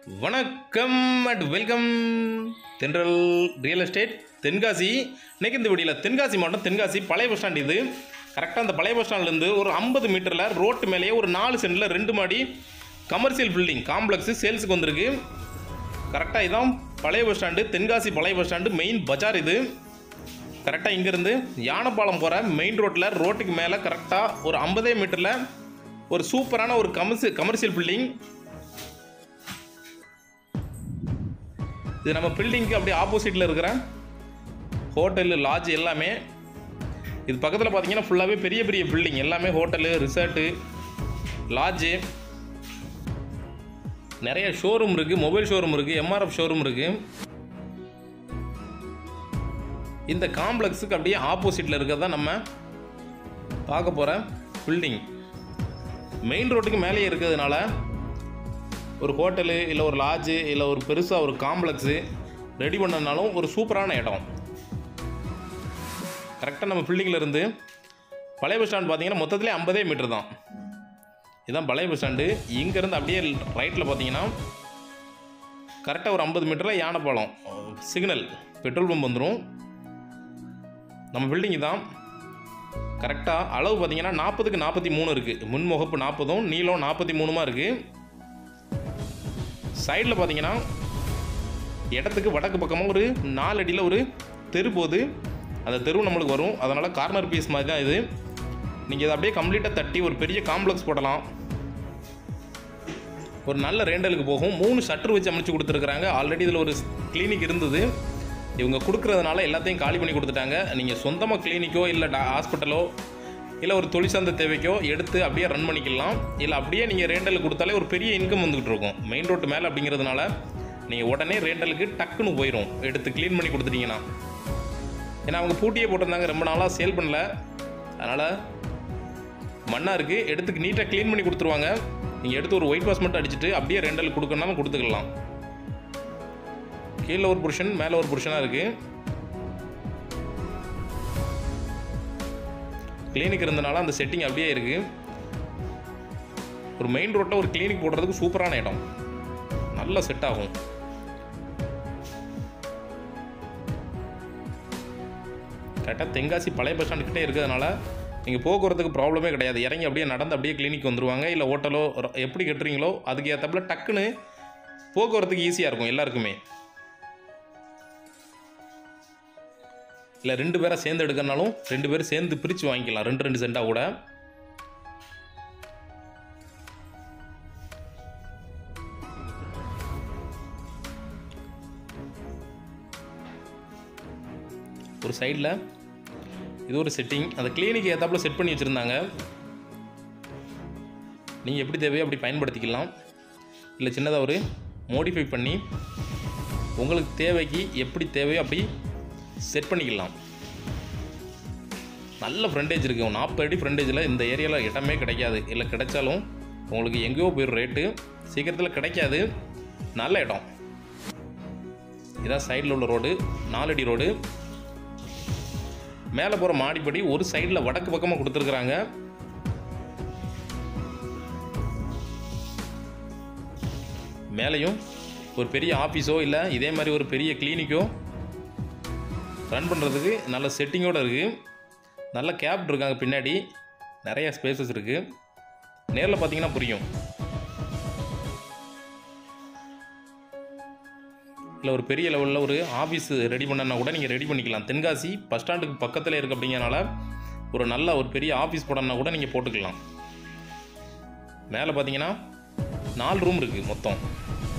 வணக்கம் and welcome Thendral real estate Tenkasi. இன்னைக்கு இந்த வீடியோவில் தென்காசி மாவட்டம் தென்காசி பழைய பஸ் ஸ்டாண்ட். இது கரெக்டாக அந்த பழைய பஸ் ஸ்டாண்ட்லேருந்து ஒரு 50 மீட்டரில் ரோட்டு மேலேயே ஒரு 4 சென்டில் 2 மாடி கமர்ஷியல் பில்டிங் காம்ப்ளெக்ஸு சேல்ஸுக்கு வந்திருக்கு. கரெக்டாக இதுதான் பழைய பஸ் ஸ்டாண்டு, தென்காசி பழைய பஸ் ஸ்டாண்டு மெயின் பஜார். இது கரெக்டாக இங்கேருந்து யானைப்பாலம் போகிற மெயின் ரோட்டுக்கு மேலே கரெக்டாக ஒரு 50 மீட்டரில் ஒரு சூப்பரான ஒரு கமர்ஷியல் பில்டிங். இது நம்ம பில்டிங்க்கு அப்படியே ஆப்போசிட்டில் இருக்கிற ஹோட்டலு, லாட்ஜ் எல்லாமே. இது பக்கத்தில் பார்த்தீங்கன்னா ஃபுல்லாகவே பெரிய பெரிய பில்டிங் எல்லாமே, ஹோட்டலு, ரிசார்ட்டு, லாட்ஜு, நிறைய ஷோரூம் இருக்குது, மொபைல் ஷோரூம் இருக்குது, எம்ஆர்எஃப் ஷோரூம் இருக்குது. இந்த காம்ப்ளெக்ஸுக்கு அப்படியே ஆப்போசிட்டில் இருக்கிறதா நம்ம பார்க்க போகிற பில்டிங். மெயின் ரோட்டுக்கு மேலேயே இருக்கிறதுனால ஒரு ஹோட்டலு இல்லை ஒரு லாட்ஜு இல்லை ஒரு பெருசாக ஒரு காம்ப்ளெக்ஸு ரெடி பண்ணனாலும் ஒரு சூப்பரான இடம். கரெக்டாக நம்ம பில்டிங்கில் இருந்து பழைய பஸ் ஸ்டாண்ட் பார்த்தீங்கன்னா மொத்தத்திலே 50 மீட்டர் தான். இதுதான் பழைய பஸ் ஸ்டாண்டு. இங்கேருந்து அப்படியே ரைட்டில் பார்த்தீங்கன்னா கரெக்டாக ஒரு 50 மீட்டரில் யானைப்பாலம் சிக்னல் பெட்ரோல் பம்ப் வந்துடும். நம்ம பில்டிங்கு தான். கரெக்டாக அளவு பார்த்தீங்கன்னா 40க்கு 43 இருக்குது. முன்முகப்பு 40, நீளம் 43 இருக்குது. சைடில் பார்த்தீங்கன்னா இடத்துக்கு வடக்கு பக்கமாக ஒரு 4 அடியில் ஒரு தெரு போகுது. அந்த தெரு நம்மளுக்கு வரும். அதனால் கார்னர் பீஸ் மாதிரி தான் இது. நீங்கள் இதை அப்படியே கம்ப்ளீட்டாக தட்டி ஒரு பெரிய காம்ப்ளெக்ஸ் போடலாம். ஒரு நல்ல ரெண்டலுக்கு போகும். 3 ஷட்டர் வச்சு அமைச்சு கொடுத்துருக்குறாங்க. ஆல்ரெடி இதில் ஒரு கிளினிக் இருந்தது. இவங்க கொடுக்குறதுனால எல்லாத்தையும் காலி பண்ணி கொடுத்துட்டாங்க. நீங்கள் சொந்தமாக கிளினிக்கோ இல்லை ஹாஸ்பிட்டலோ இல்லை ஒரு தொழிற்சார்ந்த தேவைக்கோ எடுத்து அப்படியே ரன் பண்ணிக்கலாம். இல்லை அப்படியே நீங்கள் ரேண்டலுக்கு கொடுத்தாலே ஒரு பெரிய இன்கம் வந்துக்கிட்டு இருக்கும். மெயின் ரோட்டு மேலே அப்படிங்கிறதுனால நீங்கள் உடனே ரேண்டலுக்கு டக்குன்னு போயிடும் எடுத்து க்ளீன் பண்ணி கொடுத்துட்டிங்கன்னா. ஏன்னா அவங்க பூட்டியே போட்டிருந்தாங்க, ரொம்ப நாளாக சேல் பண்ணல. அதனால் மண்ணாக இருக்குது, எடுத்துக்கு நீட்டாக க்ளீன் பண்ணி கொடுத்துருவாங்க. நீங்கள் எடுத்து ஒரு ஒயிட் வாஷ் மட்டும் அடிச்சுட்டு அப்படியே ரெண்டலுக்கு கொடுக்கணும்னா கொடுத்துக்கலாம். கீழே ஒரு புருஷன், மேலே ஒரு புருஷனாக இருக்குது. கிளினிக் இருந்தனால அந்த செட்டிங் அப்படியே இருக்குது. ஒரு மெயின் ரோட்டில் ஒரு கிளினிக் போடுறதுக்கு சூப்பரான இடம், நல்லா செட் ஆகும். கரெக்டாக தென்காசி பழைய பஸ் ஸ்டாண்டுக்கிட்டே இருக்கிறதுனால நீங்கள் போக்குவரத்துக்கு ப்ராப்ளமே கிடையாது. இறங்கி அப்படியே நடந்து அப்படியே கிளினிக் வந்துடுவாங்க. இல்லை ஹோட்டலோ எப்படி கட்டுறீங்களோ அதுக்கு ஏற்றப்பல டக்குன்னு போக்குவரத்துக்கு ஈஸியாக இருக்கும் எல்லாருக்குமே. இல்லை 2 பேரை சேர்ந்து எடுக்கிறனாலும் 2 பேர் சேர்ந்து பிரித்து வாங்கிக்கலாம், 2 சென்டாக கூட. ஒரு சைடில் இது ஒரு செட்டிங், அந்த கிளினிக் ஏற்றாப்புல செட் பண்ணி வச்சுருந்தாங்க. நீங்கள் எப்படி தேவையோ அப்படி பயன்படுத்திக்கலாம். இல்லை சின்னதாக ஒரு மோடிஃபை பண்ணி உங்களுக்கு தேவைக்கு எப்படி தேவையோ அப்படி செட் பண்ணிக்கலாம். நல்ல ஃப்ரண்டேஜ் இருக்குது. 40 அடி ஃப்ரண்டேஜில் இந்த ஏரியாவில் இடமே கிடைக்காது. இல்லை கிடைச்சாலும் உங்களுக்கு எங்கேயோ போயிடும், ரேட்டு சீக்கிரத்தில் கிடைக்காது. நல்ல இடம். இதான் சைடில் உள்ள ரோடு, 4 அடி ரோடு. மேலே போகிற மாடிப்படி ஒரு சைடில் வடக்கு பக்கமாக கொடுத்துருக்குறாங்க. மேலேயும் ஒரு பெரிய ஆஃபீஸோ இல்லை இதே மாதிரி ஒரு பெரிய கிளினிக்கோ ரன் பண்ணுறதுக்கு நல்ல செட்டிங்கோடு இருக்குது. நல்ல கேப் இருக்காங்க, பின்னாடி நிறைய ஸ்பேசஸ் இருக்குது. நேரில் பார்த்தீங்கன்னா புரியும். இல்லை ஒரு பெரிய லெவலில் ஒரு ஆஃபீஸ் ரெடி பண்ணனா கூட நீங்கள் ரெடி பண்ணிக்கலாம். தென்காசி பஸ் ஸ்டாண்டுக்கு பக்கத்தில் இருக்குது அப்படிங்கிறனால ஒரு நல்ல ஒரு பெரிய ஆஃபீஸ் போடணுன்னா கூட நீங்கள் போட்டுக்கலாம். மேலே பார்த்தீங்கன்னா 4 ரூம் இருக்குது மொத்தம்.